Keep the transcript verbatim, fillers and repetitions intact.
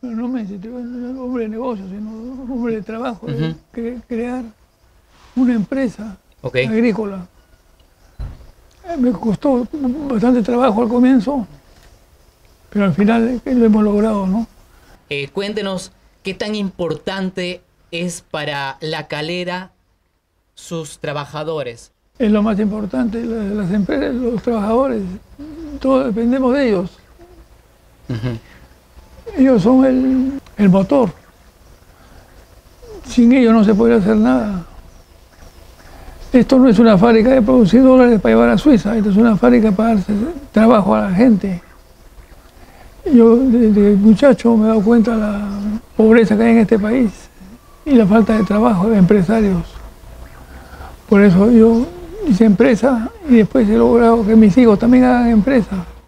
Pero no me necesito un hombre de negocio, sino un hombre de trabajo, uh-huh. de cre crear una empresa okay. agrícola. Me costó bastante trabajo al comienzo, pero al final lo hemos logrado, ¿no? Eh, cuéntenos qué tan importante es para La Calera sus trabajadores. Es lo más importante, las, las empresas, los trabajadores, todos dependemos de ellos. Uh-huh. Ellos son el, el motor. Sin ellos no se podría hacer nada. Esto no es una fábrica de producir dólares para llevar a Suiza, esto es una fábrica para dar trabajo a la gente. Yo desde muchacho me he dado cuenta de la pobreza que hay en este país y la falta de trabajo de empresarios. Por eso yo hice empresa y después he logrado que mis hijos también hagan empresa.